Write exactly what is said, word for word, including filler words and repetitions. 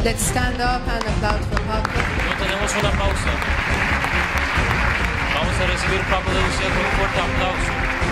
Let's stand up and applaud for Paco. No tenemos una pausa. Vamos a recibir Paco de Lucía con un fuerte aplauso.